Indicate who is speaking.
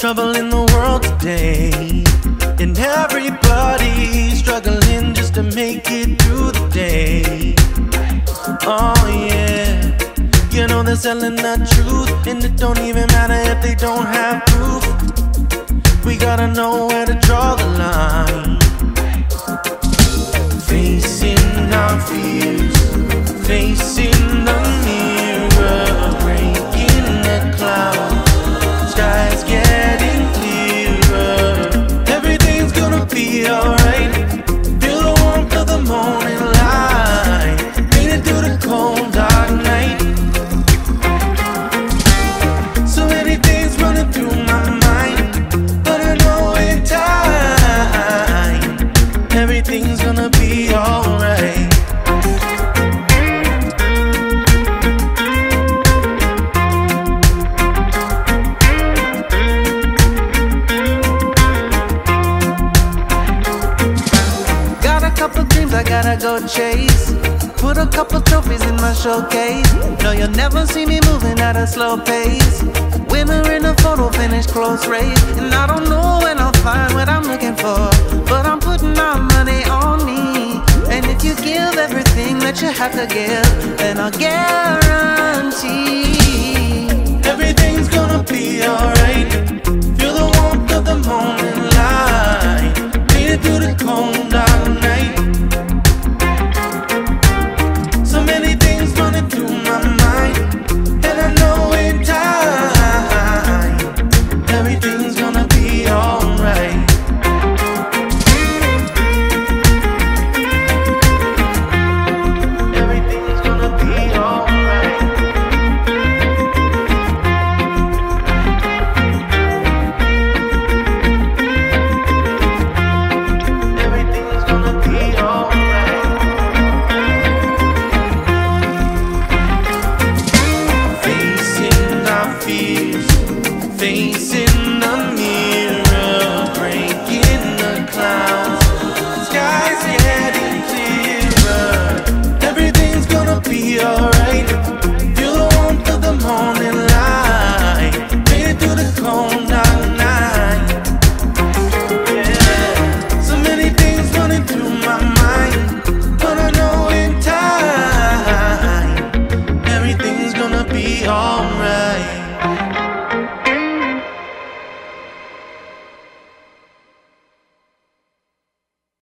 Speaker 1: trouble in the world today, and everybody's struggling just to make it through the day. Oh yeah, you know they're selling the truth, and it don't even matter if they don't have proof. We gotta know where to draw the line. Facing our fears, facing the mirror, breaking the clouds, sky's getting clearer. Everything's gonna be alright. Feel the warmth of the morning light, made it through the cold dark night. So many things running through my mind, but I know in time everything's gonna be alright. I gotta go chase, put a couple trophies in my showcase. No, you'll never see me moving at a slow pace. Winner in a photo finish close race, and I don't know when I'll find what I'm looking for, but I'm putting my money on me. And if you give everything that you have to give, then I'll guarantee